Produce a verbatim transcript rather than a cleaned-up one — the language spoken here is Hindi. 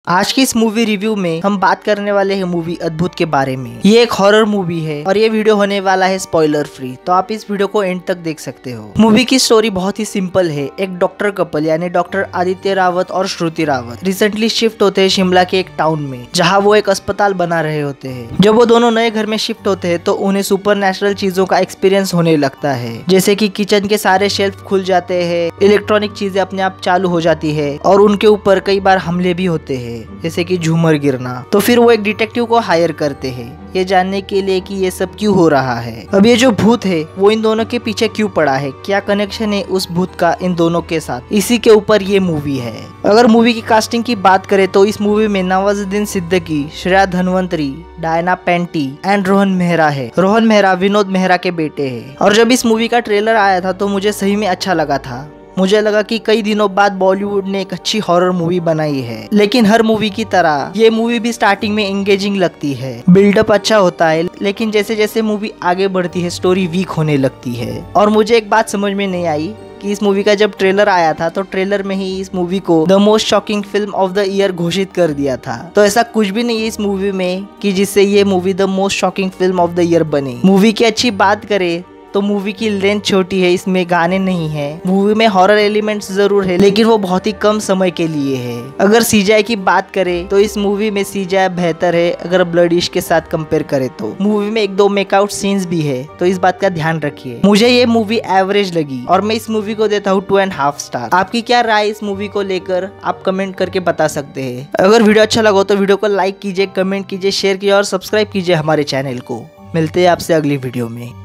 आज की इस मूवी रिव्यू में हम बात करने वाले हैं मूवी अद्भुत के बारे में। ये एक हॉरर मूवी है और ये वीडियो होने वाला है स्पॉइलर फ्री, तो आप इस वीडियो को एंड तक देख सकते हो। मूवी की स्टोरी बहुत ही सिंपल है। एक डॉक्टर कपल यानी डॉक्टर आदित्य रावत और श्रुति रावत रिसेंटली शिफ्ट होते हैं शिमला के एक टाउन में, जहाँ वो एक अस्पताल बना रहे होते हैं। जब वो दोनों नए घर में शिफ्ट होते हैं तो उन्हें सुपर नेचुरल चीजों का एक्सपीरियंस होने लगता है, जैसे कि किचन के सारे शेल्फ खुल जाते हैं, इलेक्ट्रॉनिक चीजें अपने आप चालू हो जाती है और उनके ऊपर कई बार हमले भी होते हैं, जैसे कि झूमर गिरना। तो फिर वो एक डिटेक्टिव को हायर करते हैं ये जानने के लिए कि ये सब क्यों हो रहा है। अब ये जो भूत है वो इन दोनों के पीछे क्यों पड़ा है, क्या कनेक्शन है उस भूत का इन दोनों के साथ, इसी के ऊपर ये मूवी है। अगर मूवी की कास्टिंग की बात करें तो इस मूवी में नवाजुद्दीन सिद्दीकी, श्रेया धनवंतरी, डायना पेंटी एंड रोहन मेहरा है। रोहन मेहरा विनोद मेहरा के बेटे हैं। और जब इस मूवी का ट्रेलर आया था तो मुझे सही में अच्छा लगा था। मुझे लगा कि कई दिनों बाद बॉलीवुड ने एक अच्छी हॉरर मूवी बनाई है। लेकिन हर मूवी की तरह ये मूवी भी स्टार्टिंग में एंगेजिंग लगती है, बिल्डअप अच्छा होता है, लेकिन जैसे जैसे मूवी आगे बढ़ती है स्टोरी वीक होने लगती है। और मुझे एक बात समझ में नहीं आई कि इस मूवी का जब ट्रेलर आया था तो ट्रेलर में ही इस मूवी को the most shocking film of the year घोषित कर दिया था। तो ऐसा कुछ भी नहीं है इस मूवी में कि जिससे ये movie the most shocking film of the year बने। मूवी की अच्छी बात करें तो मूवी की लेंथ छोटी है, इसमें गाने नहीं है। मूवी में हॉरर एलिमेंट्स जरूर है लेकिन वो बहुत ही कम समय के लिए है। अगर सीजीआई की बात करें तो इस मूवी में सीजीआई बेहतर है अगर ब्लड इश्क के साथ कंपेयर करें तो। मूवी में एक दो मेकआउट सीन्स भी है, तो इस बात का ध्यान रखिए। मुझे ये मूवी एवरेज लगी और मैं इस मूवी को देता हूँ टू एंड हाफ स्टार। आपकी क्या राय इस मूवी को लेकर आप कमेंट करके बता सकते हैं। अगर वीडियो अच्छा लगा तो वीडियो को लाइक कीजिए, कमेंट कीजिए, शेयर कीजिए और सब्सक्राइब कीजिए हमारे चैनल को। मिलते हैं आपसे अगली वीडियो में।